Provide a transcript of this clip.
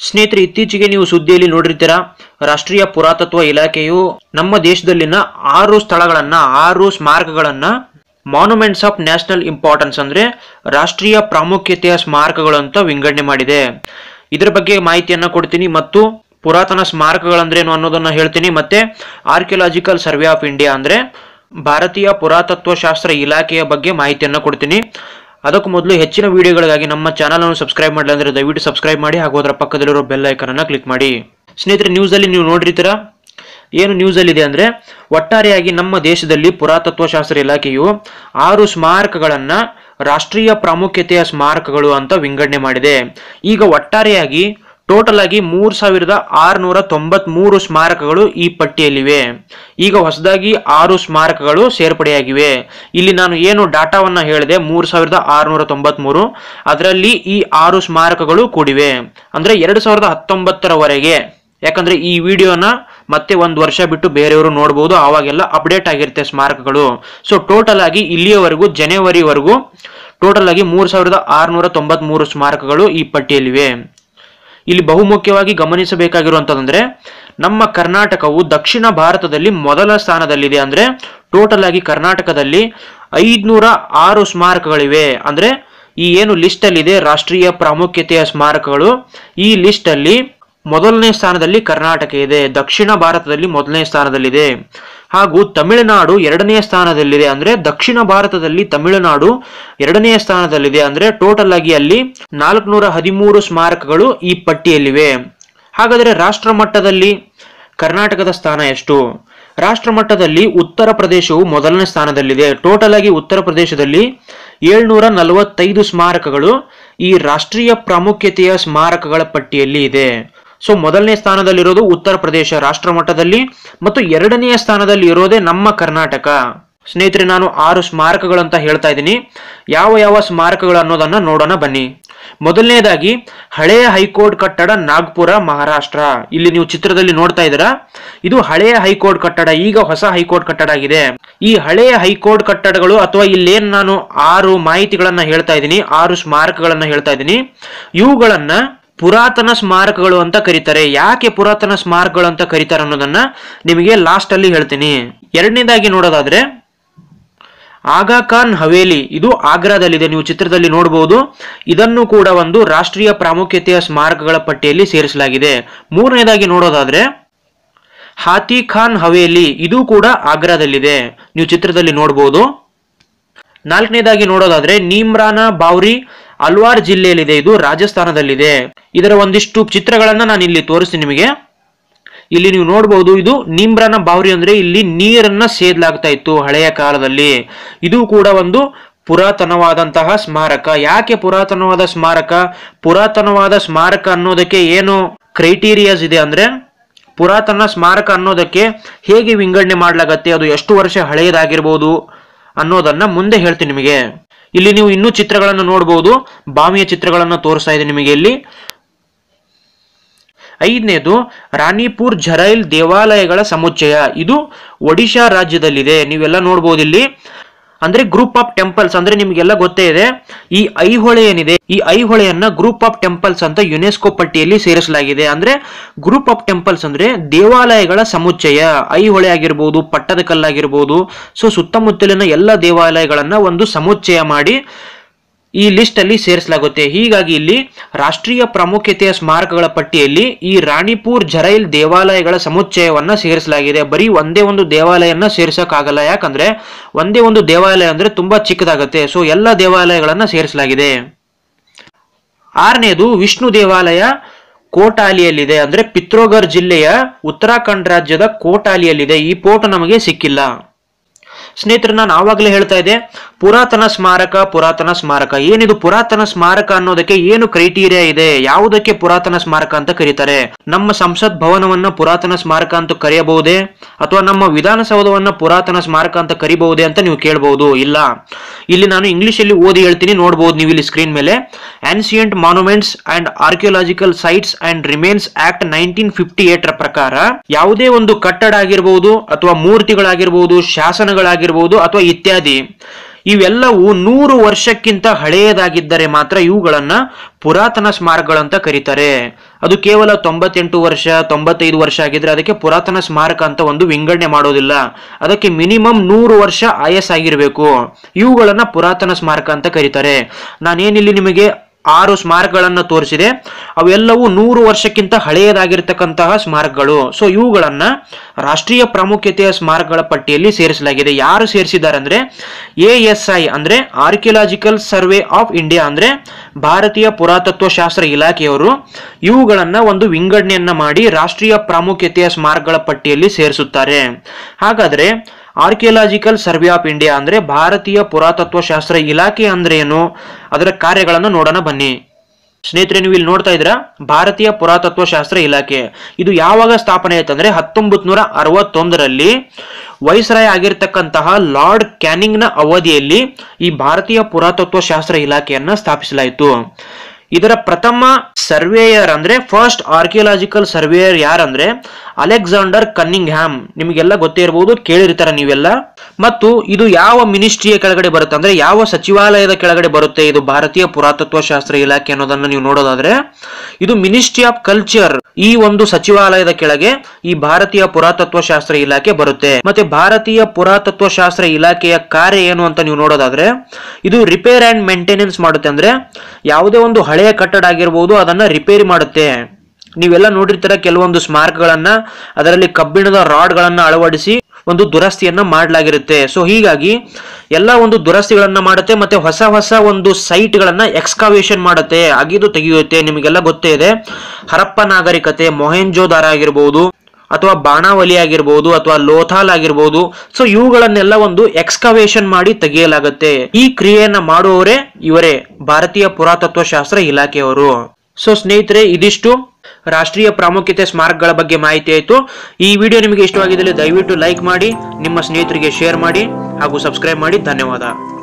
ಸ್ನೇಹಿತರೆ, ಇತ್ತೀಚೆಗೆ ನೀವು ಸುದ್ದಿಯಲ್ಲಿ ನೋಡಿರ್ತೀರಾ, ರಾಷ್ಟ್ರೀಯ ಪುರಾತತ್ವ ಇಲಾಖೆಯು ನಮ್ಮ ದೇಶದಲ್ಲಿನ 6 ಸ್ಥಳಗಳನ್ನ 6 ಸ್ಮಾರಕಗಳನ್ನ ಮಾನ್ಯುಮೆಂಟ್ಸ್ ಆಫ್ ನ್ಯಾಷನಲ್ ಇಂಪಾರ್ಟೆನ್ಸ್ ಅಂದ್ರೆ ರಾಷ್ಟ್ರೀಯ ಪ್ರಾಮುಖ್ಯತೆಯ ಸ್ಮಾರಕಗಳು ಅಂತ ವಿಂಗಡಣೆ ಮಾಡಿದೆ. ಇದರ ಬಗ್ಗೆ ಮಾಹಿತಿಯನ್ನ ಕೊಡ್ತೀನಿ ಮತ್ತು ಪುರಾತನ ಸ್ಮಾರಕಗಳಂದ್ರೇನು ಅನ್ನೋದನ್ನ ಹೇಳ್ತೀನಿ. ಮತ್ತೆ ಆರ್ಕಿಯಾಲಜಿಕಲ್ ಸರ್ವೆ ಆಫ್ ಇಂಡಿಯಾ ಅಂದ್ರೆ ಭಾರತೀಯ ಪುರಾತತ್ವ ಶಾಸ್ತ್ರ ಇಲಾಖೆಯ ಬಗ್ಗೆ ಮಾಹಿತಿಯನ್ನ ಕೊಡ್ತೀನಿ. ಅದಕ್ಕೂ ಮೊದಲು ಹೆಚ್ಚಿನ ವಿಡಿಯೋಗಳಿಗಾಗಿ ನಮ್ಮ ಚಾನಲ್ ಅನ್ನು ಸಬ್ಸ್ಕ್ರೈಬ್ ಮಾಡಿಲ್ಲ ಅಂದ್ರೆ ದಯವಿಟ್ಟು ಸಬ್ಸ್ಕ್ರೈಬ್ ಮಾಡಿ ಹಾಗೂ ಅದರ ಪಕ್ಕದಲ್ಲಿರೋ ಬೆಲ್ ಐಕಾನ್ ಅನ್ನು ಕ್ಲಿಕ್ ಮಾಡಿ. ಸ್ನೇಹಿತರೆ, ನ್ಯೂಸ್ ಅಲ್ಲಿ ನೀವು ನೋಡಿರ್ತೀರಾ, ಏನು ನ್ಯೂಸ್ ಅಲ್ಲಿ ಇದೆ ಅಂದ್ರೆ ಒಟ್ಟಾರೆಯಾಗಿ ನಮ್ಮ ದೇಶದಲ್ಲಿ ಪುರಾತತ್ವ ಶಾಸ್ತ್ರ ಇಲಾಖೆಯು 6 ಸ್ಮಾರಕಗಳನ್ನ ರಾಷ್ಟ್ರೀಯ ಪ್ರಾಮುಖ್ಯತೆಯ ಸ್ಮಾರಕಗಳು ಅಂತ ವಿಂಗಡಣೆ ಮಾಡಿದೆ. ಈಗ ಒಟ್ಟಾರೆಯಾಗಿ ಟೋಟಲ್ ಆಗಿ 3693 ಸ್ಮಾರಕಗಳು ಈ ಪಟ್ಟಿಯಲ್ಲಿವೆ. ಈಗ ಹೊಸದಾಗಿ 6 ಸ್ಮಾರಕಗಳು ಸೇರ್ಪಡೆಯಾಗಿವೆ. ಇಲ್ಲಿ ನಾನು ಏನು ಡಾಟಾವನ್ನ ಹೇಳಿದೆ 3693, ಅದರಲ್ಲಿ ಈ 6 ಸ್ಮಾರಕಗಳು ಕೂಡಿವೆ. ಅಂದ್ರೆ 2019ರವರೆಗೆ, ಯಾಕಂದ್ರೆ ಈ ವಿಡಿಯೋನ ಮತ್ತೆ 1 ವರ್ಷ ಬಿಟ್ಟು ಬೇರೆಯವರು ನೋಡಬಹುದು, ಆವಾಗೆಲ್ಲ ಅಪ್ಡೇಟ್ ಆಗಿರುತ್ತೆ ಸ್ಮಾರಕಗಳು. ಸೊ ಟೋಟಲ್ ಆಗಿ ಇಲ್ಲಿಯವರೆಗೂ ಜನವರಿವರೆಗೂ ಟೋಟಲ್ ಆಗಿ 3693 ಸ್ಮಾರಕಗಳು ಈ ಪಟ್ಟಿಯಲ್ಲಿವೆ. ಇಲ್ಲಿ ಬಹುಮುಖ್ಯವಾಗಿ ಗಮನಿಸಬೇಕಾಗಿರುವಂತಂದ್ರೆ ನಮ್ಮ ಕರ್ನಾಟಕವು ದಕ್ಷಿಣ ಭಾರತದಲ್ಲಿ ಮೊದಲ ಸ್ಥಾನದಲ್ಲಿದೆ. ಅಂದ್ರೆ ಟೋಟಲ್ ಆಗಿ ಕರ್ನಾಟಕದಲ್ಲಿ 506 ಸ್ಮಾರಕಗಳಿವೆ. ಅಂದ್ರೆ ಈ ಏನು ಲಿಸ್ಟ್ ಅಲ್ಲಿ ಇದೆ ರಾಷ್ಟ್ರೀಯ ಪ್ರಾಮುಖ್ಯತೆಯ ಸ್ಮಾರಕಗಳು, ಈ ಲಿಸ್ಟ್ ಅಲ್ಲಿ ಮೊದಲನೇ ಸ್ಥಾನದಲ್ಲಿ ಕರ್ನಾಟಕ ಇದೆ, ದಕ್ಷಿಣ ಭಾರತದಲ್ಲಿ ಮೊದಲನೇ ಸ್ಥಾನದಲ್ಲಿದೆ. ಹಾಗೂ ತಮಿಳುನಾಡು 2ನೇ ಸ್ಥಾನದಲ್ಲಿದೆ. ಅಂದ್ರೆ ದಕ್ಷಿಣ ಭಾರತದಲ್ಲಿ ತಮಿಳುನಾಡು 2ನೇ ಸ್ಥಾನದಲ್ಲಿದೆ. ಅಂದ್ರೆ ಟೋಟಲ್ ಆಗಿ ಅಲ್ಲಿ 413 ಸ್ಮಾರಕಗಳು ಈ ಪಟ್ಟಿಯಲ್ಲಿವೆ. ಹಾಗಾದ್ರೆ ರಾಷ್ಟ್ರ ಮಟ್ಟದಲ್ಲಿ ಕರ್ನಾಟಕದ ಸ್ಥಾನ ಎಷ್ಟು? ರಾಷ್ಟ್ರ ಮಟ್ಟದಲ್ಲಿ ಉತ್ತರ ಪ್ರದೇಶವು ಮೊದಲನೇ ಸ್ಥಾನದಲ್ಲಿದೆ. ಟೋಟಲ್ ಆಗಿ ಉತ್ತರ ಪ್ರದೇಶದಲ್ಲಿ 745 ಸ್ಮಾರಕಗಳು ಈ ರಾಷ್ಟ್ರೀಯ ಪ್ರಾಮುಖ್ಯತೆಯ ಸ್ಮಾರಕಗಳ ಪಟ್ಟಿಯಲ್ಲಿ ಇದೆ. ಸೊ ಮೊದಲನೇ ಸ್ಥಾನದಲ್ಲಿರೋದು ಉತ್ತರ ಪ್ರದೇಶ ರಾಷ್ಟ್ರ ಮಟ್ಟದಲ್ಲಿ, ಮತ್ತು 2ನೇ ಸ್ಥಾನದಲ್ಲಿ ಇರೋದೇ ನಮ್ಮ ಕರ್ನಾಟಕ. ಸ್ನೇಹಿತರೆ, ನಾನು 6 ಸ್ಮಾರಕಗಳಂತ ಹೇಳ್ತಾ ಇದ್ದೀನಿ. ಯಾವ ಯಾವ ಸ್ಮಾರಕಗಳು ಅನ್ನೋದನ್ನ ನೋಡೋಣ ಬನ್ನಿ. ಮೊದಲನೇದಾಗಿ ಹಳೆಯ ಹೈಕೋರ್ಟ್ ಕಟ್ಟಡ, ನಾಗ್ಪುರ, ಮಹಾರಾಷ್ಟ್ರ. ಇಲ್ಲಿ ನೀವು ಚಿತ್ರದಲ್ಲಿ ನೋಡ್ತಾ ಇದ್ದೀರಾ, ಇದು ಹಳೆಯ ಹೈಕೋರ್ಟ್ ಕಟ್ಟಡ, ಈಗ ಹೊಸ ಹೈಕೋರ್ಟ್ ಕಟ್ಟಡ ಆಗಿದೆ. ಈ ಹಳೆಯ ಹೈಕೋರ್ಟ್ ಕಟ್ಟಡಗಳು ಅಥವಾ ಇಲ್ಲೇನ್ ನಾನು 6 ಮಾಹಿತಿಗಳನ್ನ ಹೇಳ್ತಾ ಇದ್ದೀನಿ, 6 ಸ್ಮಾರಕಗಳನ್ನ ಹೇಳ್ತಾ ಇದ್ದೀನಿ, ಇವುಗಳನ್ನ ಪುರಾತನ ಸ್ಮಾರಕಗಳು ಅಂತ ಕರೀತಾರೆ. ಯಾಕೆ ಪುರಾತನ ಸ್ಮಾರಕಗಳು ಅಂತ ಕರೀತಾರೆ ಅನ್ನೋದನ್ನ ನಿಮಗೆ ಲಾಸ್ಟ್ ಅಲ್ಲಿ ಹೇಳ್ತೀನಿ. ಎರಡನೇದಾಗಿ ನೋಡೋದಾದ್ರೆ ಆಗಾ ಖಾನ್ ಹವೇಲಿ, ಇದು ಆಗ್ರಾದಲ್ಲಿದೆ, ನೀವು ಚಿತ್ರದಲ್ಲಿ ನೋಡಬಹುದು. ಇದನ್ನು ಕೂಡ ಒಂದು ರಾಷ್ಟ್ರೀಯ ಪ್ರಾಮುಖ್ಯತೆಯ ಸ್ಮಾರಕಗಳ ಪಟ್ಟಿಯಲ್ಲಿ ಸೇರಿಸಲಾಗಿದೆ. ಮೂರನೇದಾಗಿ ನೋಡೋದಾದ್ರೆ ಹಾತಿ ಖಾನ್ ಹವೇಲಿ, ಇದು ಕೂಡ ಆಗ್ರಾದಲ್ಲಿದೆ, ನೀವು ಚಿತ್ರದಲ್ಲಿ ನೋಡಬಹುದು. ನಾಲ್ಕನೇದಾಗಿ ನೋಡೋದಾದ್ರೆ ನೀಮ್ರಾನಾ ಬಾವ್ರಿ, ಅಲ್ವಾರ್ ಜಿಲ್ಲೆಯಲ್ಲಿದೆ, ಇದು ರಾಜಸ್ಥಾನದಲ್ಲಿದೆ. ಇದರ ಒಂದಿಷ್ಟು ಚಿತ್ರಗಳನ್ನ ನಾನು ಇಲ್ಲಿ ತೋರಿಸ್ತೀನಿ ನಿಮಗೆ. ಇಲ್ಲಿ ನೀವು ನೋಡಬಹುದು, ಇದು ನೀಮ್ರಾನಾ ಬಾವ್ರಿ ಅಂದ್ರೆ ಇಲ್ಲಿ ನೀರನ್ನ ಸೇದಲಾಗ್ತಾ ಇತ್ತು ಹಳೆಯ ಕಾಲದಲ್ಲಿ. ಇದು ಕೂಡ ಒಂದು ಪುರಾತನವಾದಂತಹ ಸ್ಮಾರಕ. ಯಾಕೆ ಪುರಾತನವಾದ ಸ್ಮಾರಕ? ಪುರಾತನವಾದ ಸ್ಮಾರಕ ಅನ್ನೋದಕ್ಕೆ ಏನು ಕ್ರೈಟೀರಿಯಾಸ್ ಇದೆ ಅಂದ್ರೆ, ಪುರಾತನ ಸ್ಮಾರಕ ಅನ್ನೋದಕ್ಕೆ ಹೇಗೆ ವಿಂಗಡಣೆ ಮಾಡ್ಲಾಗತ್ತೆ, ಅದು ಎಷ್ಟು ವರ್ಷ ಹಳೆಯದಾಗಿರ್ಬೋದು ಅನ್ನೋದನ್ನ ಮುಂದೆ ಹೇಳ್ತೀನಿ ನಿಮಗೆ. ಇಲ್ಲಿ ನೀವು ಇನ್ನೂ ಚಿತ್ರಗಳನ್ನು ನೋಡಬಹುದು, ಬಾವಿಯ ಚಿತ್ರಗಳನ್ನು ತೋರಿಸ್ತಾ ಇದೆ ನಿಮಗೆ ಇಲ್ಲಿ. ಐದನೇದು ರಾಣಿಪುರ್ ಝರೈಲ್ ದೇವಾಲಯಗಳ ಸಮುಚ್ಚಯ, ಇದು ಒಡಿಶಾ ರಾಜ್ಯದಲ್ಲಿದೆ. ನೀವೆಲ್ಲ ನೋಡಬಹುದು ಇಲ್ಲಿ. ಅಂದ್ರೆ ಗ್ರೂಪ್ ಆಫ್ ಟೆಂಪಲ್ಸ್, ಅಂದ್ರೆ ನಿಮಗೆಲ್ಲ ಗೊತ್ತೇ ಇದೆ, ಈ ಐಹೊಳೆ ಏನಿದೆ, ಈ ಐಹೊಳೆಯನ್ನ ಗ್ರೂಪ್ ಆಫ್ ಟೆಂಪಲ್ಸ್ ಅಂತ ಯುನೆಸ್ಕೋ ಪಟ್ಟಿಯಲ್ಲಿ ಸೇರಿಸಲಾಗಿದೆ. ಅಂದ್ರೆ ಗ್ರೂಪ್ ಆಫ್ ಟೆಂಪಲ್ಸ್ ಅಂದ್ರೆ ದೇವಾಲಯಗಳ ಸಮುಚ್ಚಯ. ಐಹೊಳೆ ಆಗಿರ್ಬೋದು, ಪಟ್ಟದಕಲ್ಲಾಗಿರ್ಬೋದು, ಸೊ ಸುತ್ತಮುತ್ತಲಿನ ಎಲ್ಲ ದೇವಾಲಯಗಳನ್ನ ಒಂದು ಸಮುಚ್ಚಯ ಮಾಡಿ ಈ ಲಿಸ್ಟ್ ಅಲ್ಲಿ ಸೇರಿಸಲಾಗುತ್ತೆ. ಹೀಗಾಗಿ ಇಲ್ಲಿ ರಾಷ್ಟ್ರೀಯ ಪ್ರಾಮುಖ್ಯತೆಯ ಸ್ಮಾರಕಗಳ ಪಟ್ಟಿಯಲ್ಲಿ ಈ ರಾಣಿಪುರ್ ಝರೈಲ್ ದೇವಾಲಯಗಳ ಸಮುಚ್ಚಯವನ್ನ ಸೇರಿಸಲಾಗಿದೆ. ಬರೀ ಒಂದೇ ಒಂದು ದೇವಾಲಯನ ಸೇರಿಸಕ್ಕಾಗಲ್ಲ, ಯಾಕಂದ್ರೆ ಒಂದೇ ಒಂದು ದೇವಾಲಯ ಅಂದ್ರೆ ತುಂಬಾ ಚಿಕ್ಕದಾಗತ್ತೆ. ಸೊ ಎಲ್ಲ ದೇವಾಲಯಗಳನ್ನ ಸೇರಿಸಲಾಗಿದೆ. ಆರನೇದು ವಿಷ್ಣು ದೇವಾಲಯ ಕೋಟಾಲಿಯಲ್ಲಿದೆ. ಅಂದ್ರೆ ಪಿತ್ರೋಗರ್ ಜಿಲ್ಲೆಯ ಉತ್ತರಾಖಂಡ್ ರಾಜ್ಯದ ಕೋಟಾಲಿಯಲ್ಲಿದೆ. ಈ ಫೋಟೋ ನಮಗೆ ಸಿಕ್ಕಿಲ್ಲ. ಸ್ನೇಹಿತರೆ, ನಾನು ಆವಾಗಲೇ ಹೇಳ್ತಾ ಇದ್ದೆ ಪುರಾತನ ಸ್ಮಾರಕ. ಪುರಾತನ ಸ್ಮಾರಕ ಏನಿದು? ಪುರಾತನ ಸ್ಮಾರಕ ಅನ್ನೋದಕ್ಕೆ ಏನು ಕ್ರೈಟೀರಿಯಾ ಇದೆ? ಯಾವುದಕ್ಕೆ ಪುರಾತನ ಸ್ಮಾರಕ ಅಂತ ಕರೀತಾರೆ? ನಮ್ಮ ಸಂಸತ್ ಭವನವನ್ನ ಪುರಾತನ ಸ್ಮಾರಕ ಅಂತ ಕರೆಯಬಹುದೇ, ಅಥವಾ ನಮ್ಮ ವಿಧಾನಸೌಧವನ್ನ ಪುರಾತನ ಸ್ಮಾರಕ ಅಂತ ಕರಿಬಹುದೇ ಅಂತ ನೀವು ಕೇಳಬಹುದು. ಇಲ್ಲ, ಇಲ್ಲಿ ನಾನು ಇಂಗ್ಲಿಷ್ ಅಲ್ಲಿ ಓದಿ ಹೇಳ್ತೀನಿ, ನೋಡಬಹುದು ನೀವು ಇಲ್ಲಿ ಸ್ಕ್ರೀನ್ ಮೇಲೆ. Ancient monuments and archaeological sites and remains act 1958 ಪ್ರಕಾರ ಯಾವುದೇ ಒಂದು ಕಟ್ಟಡ ಆಗಿರಬಹುದು, ಅಥವಾ ಮೂರ್ತಿಗಳಾಗಿರ್ಬಹುದು, ಶಾಸನಗಳಾಗಿರ್ಬಹುದು, ಅಥವಾ ಇತ್ಯಾದಿ ಇವೆಲ್ಲವೂ 100 ವರ್ಷಕ್ಕಿಂತ ಹಳೆಯದಾಗಿದ್ದರೆ ಮಾತ್ರ ಇವುಗಳನ್ನ ಪುರಾತನ ಸ್ಮಾರಕಗಳಂತ ಕರೀತಾರೆ. ಅದು ಕೇವಲ 98 ವರ್ಷ 95 ವರ್ಷ ಆಗಿದ್ರೆ ಅದಕ್ಕೆ ಪುರಾತನ ಸ್ಮಾರಕ ಅಂತ ಒಂದು ವಿಂಗಡಣೆ ಮಾಡೋದಿಲ್ಲ. ಅದಕ್ಕೆ ಮಿನಿಮಮ್ 100 ವರ್ಷ ಆಯಸ್ಸಾಗಿರ್ಬೇಕು. ಇವುಗಳನ್ನ ಪುರಾತನ ಸ್ಮಾರಕ ಅಂತ ಕರೀತಾರೆ. ನಾನೇನಿಲ್ಲಿ ನಿಮಗೆ 6 ಸ್ಮಾರಕಗಳನ್ನ ತೋರಿಸಿದೆ, ಅವೆಲ್ಲವೂ 100 ವರ್ಷಕ್ಕಿಂತ ಹಳೆಯದಾಗಿರ್ತಕ್ಕಂತಹ ಸ್ಮಾರಕಗಳು. ಸೊ ಇವುಗಳನ್ನ ರಾಷ್ಟ್ರೀಯ ಪ್ರಾಮುಖ್ಯತೆಯ ಸ್ಮಾರಕಗಳ ಪಟ್ಟಿಯಲ್ಲಿ ಸೇರಿಸಲಾಗಿದೆ. ಯಾರು ಸೇರಿಸಿದ್ದಾರೆ ಅಂದ್ರೆ ASI ಅಂದ್ರೆ ಆರ್ಕಿಯಾಲಜಿಕಲ್ ಸರ್ವೆ ಆಫ್ ಇಂಡಿಯಾ ಅಂದ್ರೆ ಭಾರತೀಯ ಪುರಾತತ್ವ ಶಾಸ್ತ್ರ ಇಲಾಖೆಯವರು ಇವುಗಳನ್ನ ಒಂದು ವಿಂಗಡಣೆಯನ್ನ ಮಾಡಿ ರಾಷ್ಟ್ರೀಯ ಪ್ರಾಮುಖ್ಯತೆಯ ಸ್ಮಾರಕಗಳ ಪಟ್ಟಿಯಲ್ಲಿ ಸೇರಿಸುತ್ತಾರೆ. ಹಾಗಾದ್ರೆ ಆರ್ಕಿಯಾಲಜಿಕಲ್ ಸರ್ವೆ ಆಫ್ ಇಂಡಿಯಾ ಅಂದ್ರೆ ಭಾರತೀಯ ಪುರಾತತ್ವ ಶಾಸ್ತ್ರ ಇಲಾಖೆ ಅಂದ್ರೆ ಏನು, ಅದರ ಕಾರ್ಯಗಳನ್ನು ನೋಡೋಣ ಬನ್ನಿ. ಸ್ನೇಹಿತರೆ, ನೀವು ಇಲ್ಲಿ ನೋಡ್ತಾ ಇದ್ದೀರಾ ಭಾರತೀಯ ಪುರಾತತ್ವ ಶಾಸ್ತ್ರ ಇಲಾಖೆ. ಇದು ಯಾವಾಗ ಸ್ಥಾಪನೆ ಆಯ್ತಂದ್ರೆ 1961ರಲ್ಲಿ ವೈಸ್ರಾಯ್ ಆಗಿರ್ತಕ್ಕಂತಹ ಲಾರ್ಡ್ ಕ್ಯಾನಿಂಗ್ ನ ಅವಧಿಯಲ್ಲಿ ಈ ಭಾರತೀಯ ಪುರಾತತ್ವ ಶಾಸ್ತ್ರ ಇಲಾಖೆಯನ್ನ ಸ್ಥಾಪಿಸಲಾಯಿತು. ಇದರ ಪ್ರಥಮ ಸರ್ವೇಯರ್ ಅಂದ್ರೆ ಫಸ್ಟ್ ಆರ್ಕಿಯಾಲಜಿಕಲ್ ಸರ್ವೇಯರ್ ಯಾರಂದ್ರೆ ಅಲೆಕ್ಸಾಂಡರ್ ಕನ್ನಿಂಗ್ಹ್ಯಾಮ್. ನಿಮಗೆಲ್ಲ ಗೊತ್ತೇ ಇರಬಹುದು, ಕೇಳಿರ್ತಾರ ನೀವೆಲ್ಲ. ಮತ್ತು ಇದು ಯಾವ ಮಿನಿಸ್ಟ್ರಿಯ ಕೆಳಗಡೆ ಬರುತ್ತೆ ಅಂದ್ರೆ ಯಾವ ಸಚಿವಾಲಯದ ಕೆಳಗಡೆ ಬರುತ್ತೆ ಇದು ಭಾರತೀಯ ಪುರಾತತ್ವ ಶಾಸ್ತ್ರ ಇಲಾಖೆ ಅನ್ನೋದನ್ನ ನೀವು ನೋಡೋದಾದ್ರೆ ಇದು ಮಿನಿಸ್ಟ್ರಿ ಆಫ್ ಕಲ್ಚರ್, ಈ ಒಂದು ಸಚಿವಾಲಯದ ಕೆಳಗೆ ಈ ಭಾರತೀಯ ಪುರಾತತ್ವ ಶಾಸ್ತ್ರ ಇಲಾಖೆ ಬರುತ್ತೆ. ಮತ್ತೆ ಭಾರತೀಯ ಪುರಾತತ್ವ ಶಾಸ್ತ್ರ ಇಲಾಖೆಯ ಕಾರ್ಯ ಏನು ಅಂತ ನೀವು ನೋಡೋದಾದ್ರೆ ಇದು ರಿಪೇರ್ ಅಂಡ್ ಮೇಂಟೆನೆನ್ಸ್ ಮಾಡುತ್ತೆ. ಅಂದ್ರೆ ಯಾವುದೇ ಒಂದು ಹಳೆಯ ಕಟ್ಟಡ ಆಗಿರಬಹುದು ಅದನ್ನ ರಿಪೇರಿ ಮಾಡುತ್ತೆ. ನೀವೆಲ್ಲ ನೋಡಿರ್ತೀರ ಕೆಲವೊಂದು ಸ್ಮಾರಕಗಳನ್ನ ಅದರಲ್ಲಿ ಕಬ್ಬಿಣದ ರಾಡ್ ಗಳನ್ನ ಅಳವಡಿಸಿ ಒಂದು ದುರಸ್ತಿಯನ್ನ ಮಾಡಲಾಗಿರುತ್ತೆ. ಸೊ ಹೀಗಾಗಿ ಎಲ್ಲ ಒಂದು ದುರಸ್ತಿಗಳನ್ನ ಮಾಡುತ್ತೆ, ಮತ್ತೆ ಹೊಸ ಹೊಸ ಒಂದು ಸೈಟ್ ಗಳನ್ನ ಎಕ್ಸ್ಕಾವೇಷನ್ ಮಾಡುತ್ತೆ, ಅಗಿದು ತೆಗೆಯುತ್ತೆ. ನಿಮಗೆಲ್ಲ ಗೊತ್ತೇ ಇದೆ, ಹರಪ್ಪ ನಾಗರಿಕತೆ, ಮೊಹೆಂಜೋದಾರ ಆಗಿರಬಹುದು ಅಥವಾ ಬಾಣಾವಲಿ ಆಗಿರಬಹುದು ಅಥವಾ ಲೋಥಾಲ್ ಆಗಿರಬಹುದು. ಸೊ ಇವುಗಳನ್ನೆಲ್ಲ ಒಂದು ಎಕ್ಸ್ಕವೇಷನ್ ಮಾಡಿ ತೆಗೆಯಲಾಗುತ್ತೆ. ಈ ಕ್ರಿಯೆಯನ್ನ ಮಾಡುವವರೇ ಇವರೇ ಭಾರತೀಯ ಪುರಾತತ್ವ ಶಾಸ್ತ್ರ ಇಲಾಖೆಯವರು. ಸೊ ಸ್ನೇಹಿತರೆ, ಇದಿಷ್ಟು ರಾಷ್ಟ್ರೀಯ ಪ್ರಾಮುಖ್ಯತೆ ಸ್ಮಾರಕಗಳ ಬಗ್ಗೆ ಮಾಹಿತಿ ಆಯಿತು. ಈ ವಿಡಿಯೋ ನಿಮಗೆ ಇಷ್ಟವಾಗಿದ್ದಲ್ಲಿ ದಯವಿಟ್ಟು ಲೈಕ್ ಮಾಡಿ, ನಿಮ್ಮ ಸ್ನೇಹಿತರಿಗೆ ಶೇರ್ ಮಾಡಿ ಹಾಗೂ ಸಬ್ಸ್ಕ್ರೈಬ್ ಮಾಡಿ. ಧನ್ಯವಾದ.